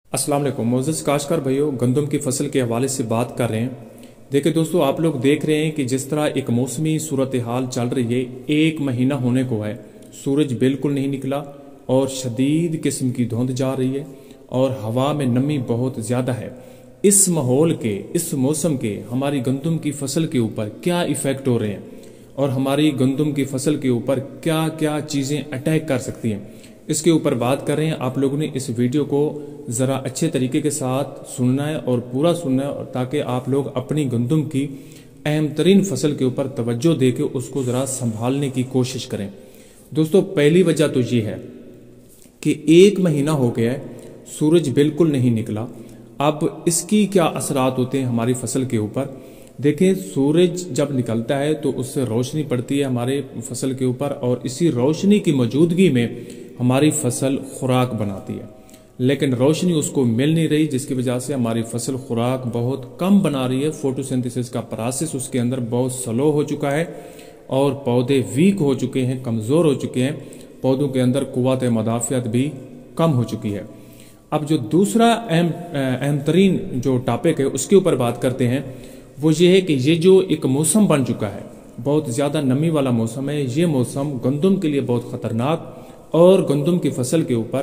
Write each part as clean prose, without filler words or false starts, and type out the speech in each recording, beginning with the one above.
अस्सलाम वालेकुम मोअज़्ज़ज़ काश्तकार भाइयों, गंदम की फसल के हवाले से बात कर रहे हैं। देखिए दोस्तों, आप लोग देख रहे हैं कि जिस तरह एक मौसमी सूरत हाल चल रही है, एक महीना होने को है, सूरज बिल्कुल नहीं निकला और शदीद किस्म की धुंध जा रही है और हवा में नमी बहुत ज़्यादा है। इस माहौल के, इस मौसम के हमारी गंदम की फसल के ऊपर क्या इफ़ेक्ट हो रहे हैं और हमारी गंदम की फसल के ऊपर क्या क्या चीज़ें अटैक कर सकती हैं, इसके ऊपर बात कर रहे हैं। आप लोगों ने इस वीडियो को ज़रा अच्छे तरीके के साथ सुनना है और पूरा सुनना है, ताकि आप लोग अपनी गंदम की अहम तरीन फसल के ऊपर तवज्जो दे के उसको ज़रा संभालने की कोशिश करें। दोस्तों, पहली वजह तो ये है कि एक महीना हो गया है, सूरज बिल्कुल नहीं निकला। अब इसकी क्या असरात होते हैं हमारी फसल के ऊपर? देखें, सूरज जब निकलता है तो उससे रोशनी पड़ती है हमारे फसल के ऊपर और इसी रोशनी की मौजूदगी में हमारी फसल खुराक बनाती है, लेकिन रोशनी उसको मिल नहीं रही, जिसकी वजह से हमारी फसल खुराक बहुत कम बना रही है। फोटोसिंथेसिस का प्रोसेस उसके अंदर बहुत स्लो हो चुका है और पौधे वीक हो चुके हैं, कमज़ोर हो चुके हैं, पौधों के अंदर कुव्वत मदाफ़ियत भी कम हो चुकी है। अब जो दूसरा अहम तरीन जो टॉपिक है उसके ऊपर बात करते हैं, वो ये है कि ये जो एक मौसम बन चुका है, बहुत ज़्यादा नमी वाला मौसम है, ये मौसम गंदम के लिए बहुत ख़तरनाक और गंदम की फसल के ऊपर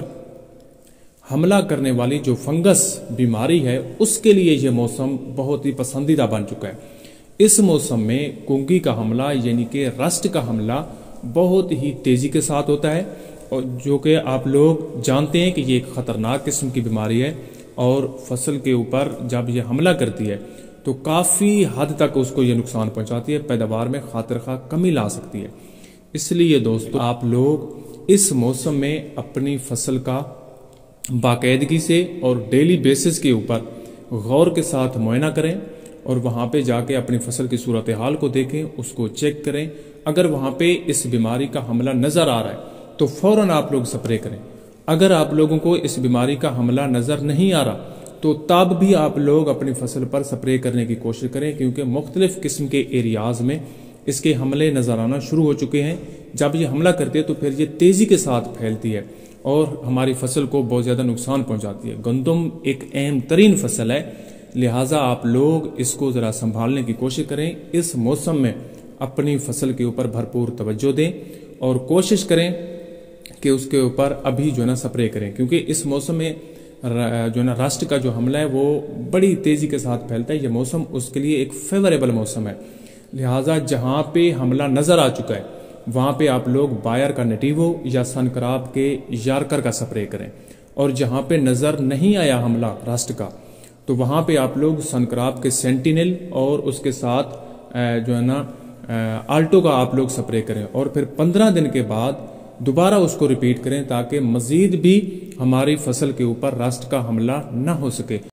हमला करने वाली जो फंगस बीमारी है उसके लिए यह मौसम बहुत ही पसंदीदा बन चुका है। इस मौसम में कुंगी का हमला यानी कि रस्ट का हमला बहुत ही तेजी के साथ होता है, और जो कि आप लोग जानते हैं कि ये एक खतरनाक किस्म की बीमारी है और फसल के ऊपर जब ये हमला करती है तो काफ़ी हद तक उसको ये नुकसान पहुंचाती है, पैदावार में खातिर-खा कमी ला सकती है। इसलिए दोस्तों, आप लोग इस मौसम में अपनी फसल का बाकायदगी से और डेली बेसिस के ऊपर गौर के साथ मुआयना करें और वहाँ पे जाके अपनी फसल की सूरत हाल को देखें, उसको चेक करें। अगर वहाँ पे इस बीमारी का हमला नज़र आ रहा है तो फौरन आप लोग स्प्रे करें। अगर आप लोगों को इस बीमारी का हमला नज़र नहीं आ रहा तो तब भी आप लोग अपनी फसल पर स्प्रे करने की कोशिश करें, क्योंकि मुख्तलिफ किस्म के एरियाज़ में इसके हमले नज़र आना शुरू हो चुके हैं। जब ये हमला करती है तो फिर ये तेज़ी के साथ फैलती है और हमारी फसल को बहुत ज़्यादा नुकसान पहुंचाती है। गंदम एक अहम तरीन फसल है, लिहाजा आप लोग इसको ज़रा संभालने की कोशिश करें। इस मौसम में अपनी फसल के ऊपर भरपूर तवज्जो दें और कोशिश करें कि उसके ऊपर अभी जो है ना स्प्रे करें, क्योंकि इस मौसम में जो है ना रस्ट का जो हमला है वो बड़ी तेज़ी के साथ फैलता है। ये मौसम उसके लिए एक फेवरेबल मौसम है, लिहाजा जहाँ पे हमला नज़र आ चुका है वहाँ पे आप लोग बायर का नेटिवो या सनक्राब के यार्कर का स्प्रे करें, और जहाँ पे नज़र नहीं आया हमला रस्ट का तो वहाँ पे आप लोग सनक्राब के सेंटिनल और उसके साथ जो है ना आल्टो का आप लोग स्प्रे करें, और फिर 15 दिन के बाद दोबारा उसको रिपीट करें, ताकि मज़ीद भी हमारी फसल के ऊपर रस्ट का हमला न हो सके।